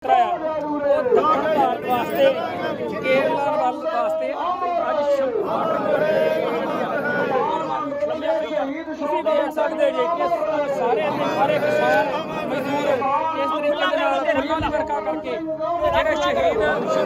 यात्रा है वो दक्षिण भारत वास्ते केरला वास्ते अज तुसीं देख सकते जी कि सारे किसान मजदूर इस तरीके के फुल्लां वर्का करके जिहड़े शहीद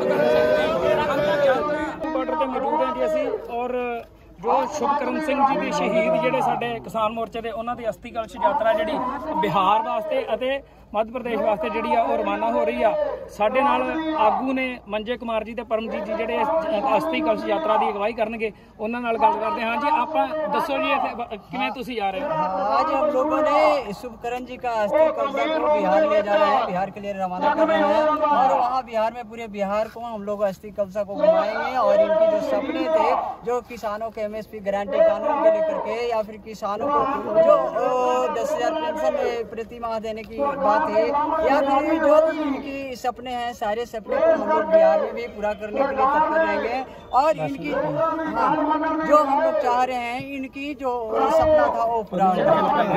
बॉर्डर पर मौजूद हैं जी असीं और जो शुभकरण सिंह जी के शहीद जिहड़े साडे किसान मोर्चे के उन्होंने अस्थि कलश यात्रा जी बिहार वास्ते अते मध्य प्रदेश वास्ते जी रवाना हो रही है। साडे नाल आगू ने मंजे कुमार जी ते परमजीत जी जिहड़े अस्थि कलश यात्रा की अगवाई करनगे उन्हां नाल गल करते हाँ जी। आप दसो जी किवें तुसीं जा रहे हो? आज हम लोगों ने शुभकरण जी का अस्थि कलश को बिहार ले जा रहे हैं, बिहार के लिए रवाना कर रहे हैं और वहाँ बिहार में पूरे बिहार को हम लोग अस्थि कलश को घुमाएंगे और इनकी जो सपने थे जो किसानों के MSP गारंटी कानून को लेकर के या फिर किसानों को जो 10,000 पेंशन प्रति माह देने की बात है या फिर जो इनकी सपने हैं सारे सपने को हम लोग बिहार में भी पूरा करने के लिए तत्पर रहेंगे और इनकी जो हम लोग चाह रहे हैं इनकी जो सपना था वो पूरा होगा।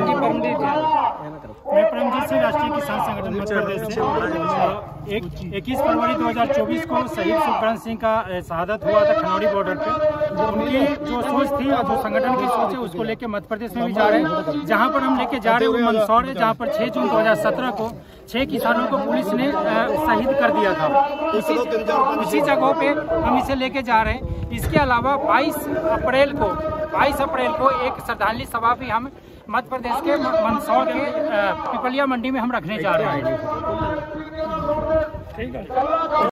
मैं परमजीत सिंह राष्ट्रीय किसान संगठन मध्य प्रदेश से 21 फरवरी 2024 को शहीद शुभकरण सिंह का शहादत हुआ था खनौड़ी बॉर्डर पे। उनकी जो सोच थी और जो संगठन की सोच है उसको लेके मध्य प्रदेश में भी जा रहे हैं। जहां पर हम लेके जा रहे हैं वो मंदसौर है जहां पर 6 जून 2017 को 6 किसानों को पुलिस ने शहीद कर दिया था। उसी जगहों पे हम इसे लेके जा रहे हैं। इसके अलावा 22 अप्रैल को एक श्रद्धांजलि सभा भी हम मध्य प्रदेश के मंदसौर के पिपलिया मंडी में हम रखने जा रहे हैं। ठीक है।